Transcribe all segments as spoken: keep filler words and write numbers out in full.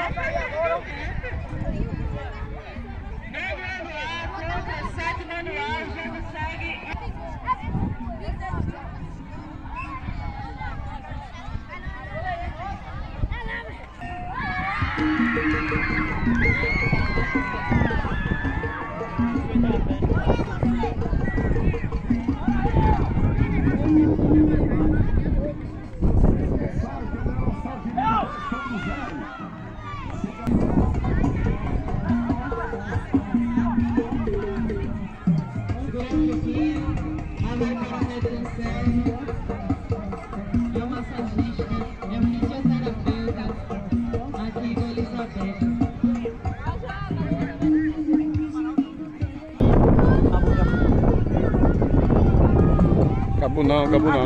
Acabou não, acabou não.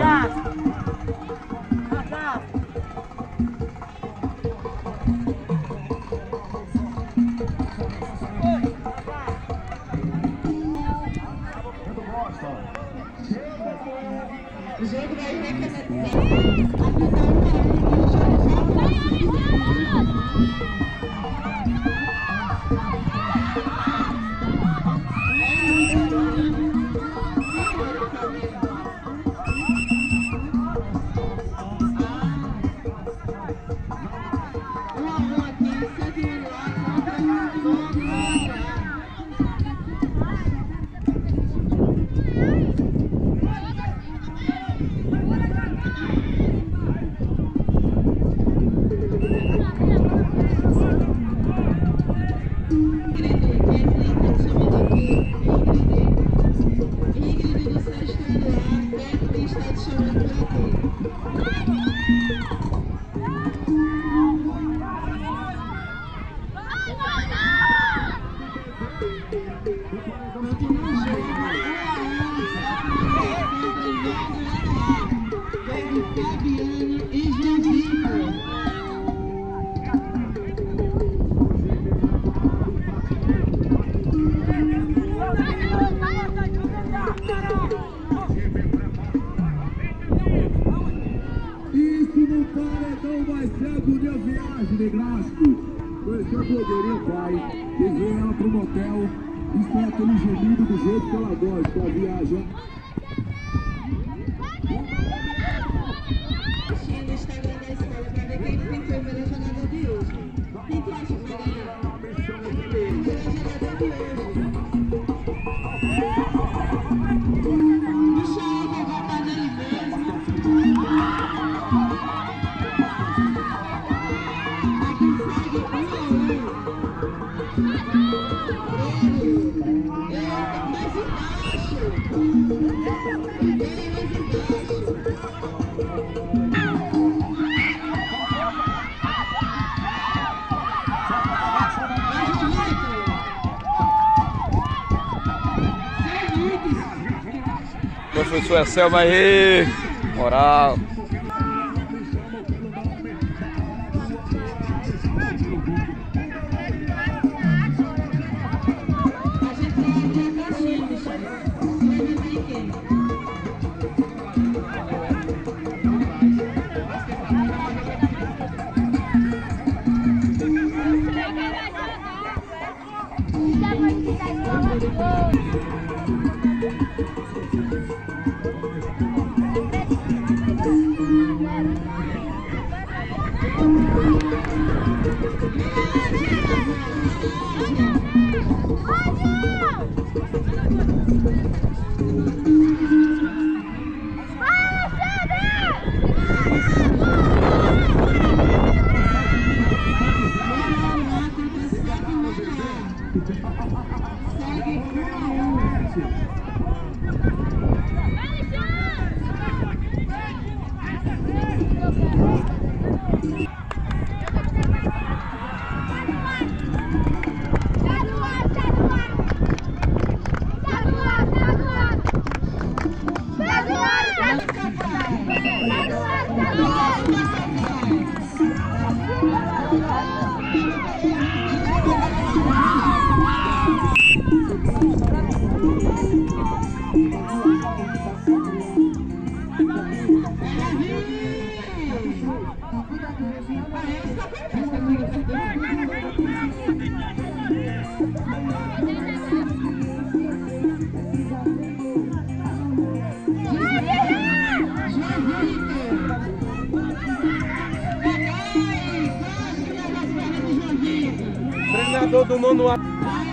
O jogo vai reconhecer. De gráfico, conheceu a blogueirinha pai, levei ela pro motel, e foi aquele gemido do jeito que ela gosta, pra viajar. No Instagram da escola pra ver quem foi o melhor jogador de hoje. Quem tu acha que vai ganhar? O melhor jogador de hoje. Deixa eu ver, vou botar nele mesmo. Professor Selma aí, moral. Thank you. Jogador do nono ano.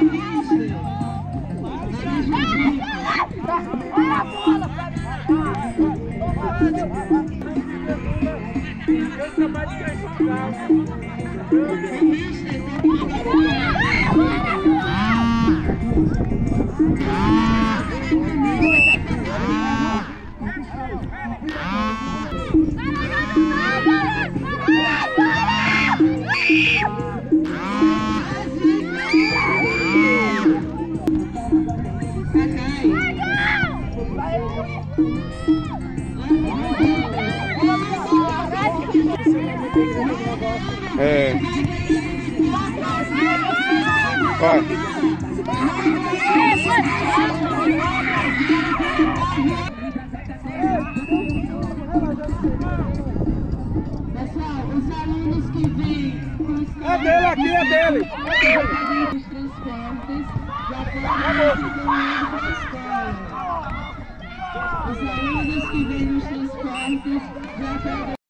É. Vai. Pessoal, os alunos que vêm com os É dele aqui, é dele. os transportes já podem ir para a escola. Os alunos que vêm nos transportes já podem